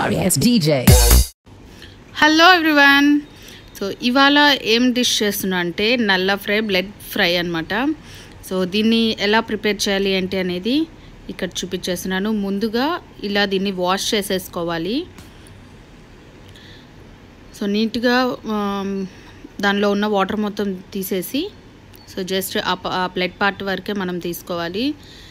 sorry ass DJ. Hello everyone. So ఇవాళ ఏం dish చేస్తున్నా అంటే నల్ల ఫ్రై, బ్లడ్ ఫ్రై అనమాట. సో దీన్ని ఎలా ప్రిపేర్ చేయాలి అంటే అనేది ఇక్కడ చూపించేస్తున్నాను. ముందుగా ఇలా దీన్ని వాష్ చేసేసుకోవాలి. సో నీట్గా దానిలో ఉన్న వాటర్ మొత్తం తీసేసి సో జస్ట్ ఆ బ్లడ్ పార్ట్ వరకే మనం తీసుకోవాలి.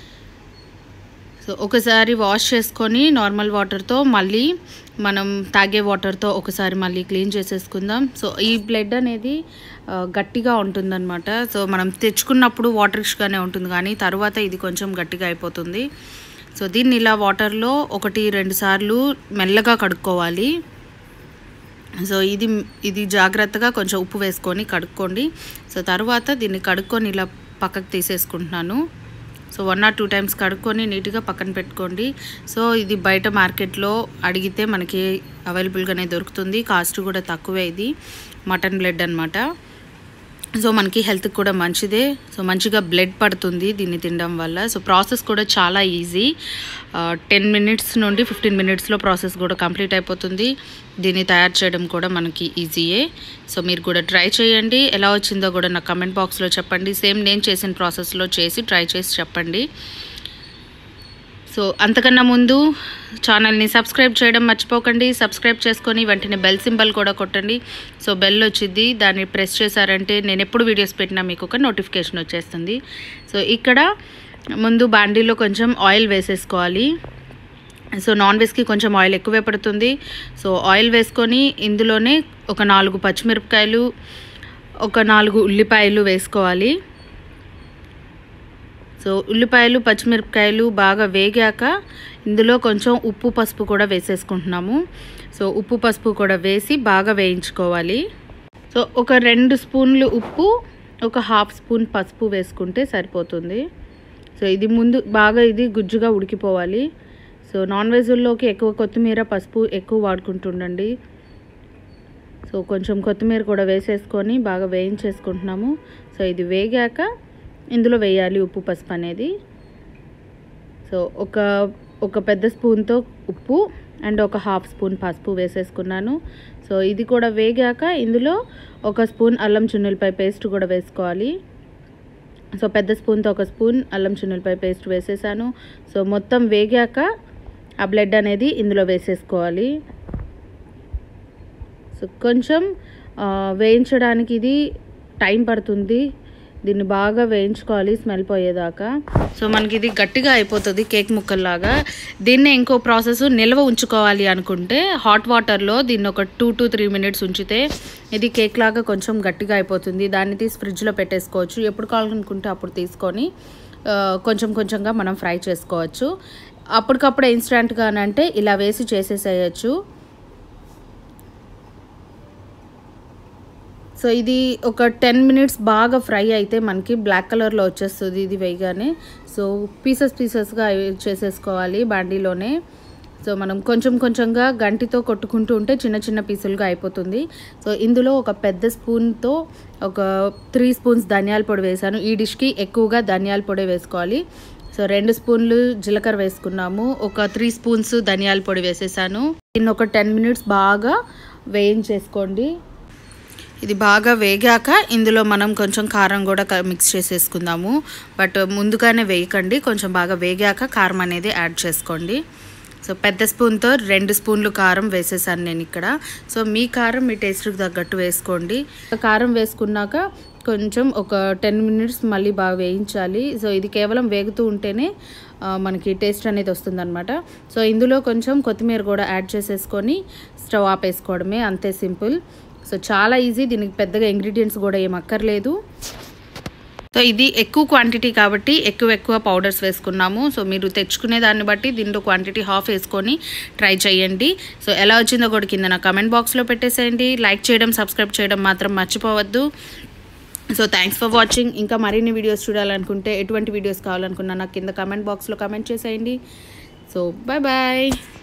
సో ఒకసారి వాష్ చేసుకొని నార్మల్ వాటర్తో మళ్ళీ మనం తాగే వాటర్తో ఒకసారి మళ్ళీ క్లీన్ చేసేసుకుందాం. సో ఈ బ్లడ్ అనేది గట్టిగా ఉంటుందన్నమాట. సో మనం తెచ్చుకున్నప్పుడు వాటరిష్గానే ఉంటుంది, కానీ తర్వాత ఇది కొంచెం గట్టిగా అయిపోతుంది. సో దీన్ని ఇలా వాటర్లో 1-2 సార్లు మెల్లగా కడుక్కోవాలి. సో ఇది జాగ్రత్తగా కొంచెం ఉప్పు వేసుకొని కడుక్కోండి. సో తర్వాత దీన్ని కడుక్కొని ఇలా పక్కకు తీసేసుకుంటున్నాను. సో 1 or 2 times కడుక్కొని నీట్గా పక్కన పెట్టుకోండి. సో ఇది బయట మార్కెట్లో అడిగితే మనకి అవైలబుల్గానే దొరుకుతుంది. కాస్ట్ కూడా తక్కువే. ఇది మటన్ బ్లడ్ అనమాట. సో మనకి హెల్త్కి కూడా మంచిదే. సో మంచిగా బ్లడ్ పడుతుంది దీన్ని తినడం వల్ల. సో ప్రాసెస్ కూడా చాలా ఈజీ. 10 minutes నుండి 15 minutesలో ప్రాసెస్ కూడా కంప్లీట్ అయిపోతుంది. దీన్ని తయారు చేయడం కూడా మనకి ఈజీయే. సో మీరు కూడా ట్రై చేయండి. ఎలా వచ్చిందో కూడా నాకు కమెంట్ బాక్స్లో చెప్పండి. సేమ్ నేను చేసిన ప్రాసెస్లో ట్రై చేసి చెప్పండి. సో అంతకన్నా ముందు ఛానల్ని సబ్స్క్రైబ్ చేయడం మర్చిపోకండి. సబ్స్క్రైబ్ చేసుకొని వెంటనే బెల్ సింబల్ కూడా కొట్టండి. సో బెల్ వచ్చింది, దాన్ని ప్రెస్ చేశారంటే నేను ఎప్పుడు వీడియోస్ పెట్టినా మీకు ఒక నోటిఫికేషన్ వచ్చేస్తుంది. సో ఇక్కడ ముందు బాండీలో కొంచెం ఆయిల్ వేసేసుకోవాలి. సో నాన్ వెజ్కి కొంచెం ఆయిల్ ఎక్కువే పడుతుంది. సో ఆయిల్ వేసుకొని ఇందులోనే ఒక 4 పచ్చిమిరపకాయలు, ఒక 4 ఉల్లిపాయలు వేసుకోవాలి. సో ఉల్లిపాయలు, పచ్చిమిరపకాయలు బాగా వేగాక ఇందులో కొంచెం ఉప్పు, పసుపు కూడా వేసేసుకుంటున్నాము. సో ఉప్పు, పసుపు కూడా వేసి బాగా వేయించుకోవాలి. సో ఒక 2 స్పూన్లు ఉప్పు, ఒక 1/2 స్పూన్ పసుపు వేసుకుంటే సరిపోతుంది. సో ఇది ముందు బాగా గుజ్జుగా ఉడికిపోవాలి. సో నాన్ వెజ్లోకి ఎక్కువ కొత్తిమీర, పసుపు ఎక్కువ వాడుకుంటుండండి. సో కొంచెం కొత్తిమీర కూడా వేసేసుకొని బాగా వేయించేసుకుంటున్నాము. సో ఇది వేగాక ఇందులో వేయాలి ఉప్పు, పసుపు అనేది. సో ఒక పెద్ద స్పూన్తో ఉప్పు అండ్ ఒక 1/2 స్పూన్ పసుపు వేసేసుకున్నాను. సో ఇది కూడా వేగాక ఇందులో 1 స్పూన్ అల్లం చిన్నులపాయ పేస్ట్ కూడా వేసుకోవాలి. సో పెద్ద స్పూన్తో 1 స్పూన్ అల్లం చిన్నులపాయ పేస్ట్ వేసేసాను. సో మొత్తం వేగాక ఆ బ్లడ్ అనేది ఇందులో వేసేసుకోవాలి. సో కొంచెం వేయించడానికి ఇది టైం పడుతుంది. దీన్ని బాగా వేయించుకోవాలి స్మెల్ పోయేదాకా. సో మనకి ఇది గట్టిగా అయిపోతుంది, కేక్ ముక్కల్లాగా. దీన్నే ఇంకో ప్రాసెస్, నిల్వ ఉంచుకోవాలి అనుకుంటే హాట్ వాటర్లో దీన్ని ఒక 2 to 3 minutes ఉంచితే ఇది కేక్ లాగా కొంచెం గట్టిగా అయిపోతుంది. దాన్ని తీసి ఫ్రిడ్జ్లో పెట్టేసుకోవచ్చు. ఎప్పుడు కావాలనుకుంటే అప్పుడు తీసుకొని కొంచెం కొంచెంగా మనం ఫ్రై చేసుకోవచ్చు. అప్పటికప్పుడు ఇన్స్టెంట్గా అంటే ఇలా వేసి చేసేసేయచ్చు. సో ఇది ఒక 10 minutes బాగా ఫ్రై అయితే మనకి బ్లాక్ కలర్లో వచ్చేస్తుంది ఇది వేయగానే. సో పీసెస్గా చేసేసుకోవాలి బాండీలోనే. సో మనం కొంచెం కొంచెంగా గంటితో కొట్టుకుంటూ ఉంటే చిన్న చిన్న పీసులుగా అయిపోతుంది. సో ఇందులో ఒక పెద్ద స్పూన్తో ఒక 3 spoons ధనియాల పొడి వేసాను. ఈ డిష్కి ఎక్కువగా ధనియాల పొడి వేసుకోవాలి. సో 2 స్పూన్లు జీలకర్ర వేసుకున్నాము. ఒక 3 spoons ధనియాల పొడి వేసేసాను. దీన్ని ఒక 10 minutes బాగా వేయించేసుకోండి. ఇది బాగా వేగాక ఇందులో మనం కొంచెం కారం కూడా మిక్స్ చేసేసుకుందాము. బట్ ముందుగానే వేయకండి, కొంచెం బాగా వేగాక కారం అనేది యాడ్ చేసుకోండి. సో పెద్ద స్పూన్తో 2 స్పూన్లు కారం వేసేసాను నేను ఇక్కడ. సో మీ కారం మీ టేస్ట్కి తగ్గట్టు వేసుకోండి. కారం వేసుకున్నాక కొంచెం ఒక 10 minutes మళ్ళీ బాగా వేయించాలి. సో ఇది కేవలం వేగుతూ ఉంటేనే మనకి టేస్ట్ అనేది వస్తుందన్నమాట. సో ఇందులో కొంచెం కొత్తిమీర కూడా యాడ్ చేసేసుకొని స్టవ్ ఆపేసుకోవడమే, అంతే సింపుల్. సో చాలా ఈజీ. దీనికి పెద్దగా ఇంగ్రీడియంట్స్ కూడా ఏం అక్కర్లేదు. సో ఇది ఎక్కువ క్వాంటిటీ కాబట్టి ఎక్కువ పౌడర్స్ వేసుకున్నాము. సో మీరు తెచ్చుకునే దాన్ని బట్టి దీంట్లో క్వాంటిటీ 1/2 వేసుకొని ట్రై చేయండి. సో ఎలా వచ్చిందో కూడా కింద నా కమెంట్ బాక్స్లో పెట్టేసేయండి. లైక్ చేయడం, సబ్స్క్రైబ్ చేయడం మాత్రం మర్చిపోవద్దు. So thanks for watching. ఇంకా మరిన్ని వీడియోస్ చూడాలనుకుంటే, ఎటువంటి వీడియోస్ కావాలనుకున్నా నాకు కింద కమెంట్ బాక్స్లో కమెంట్ చేసేయండి. So bye.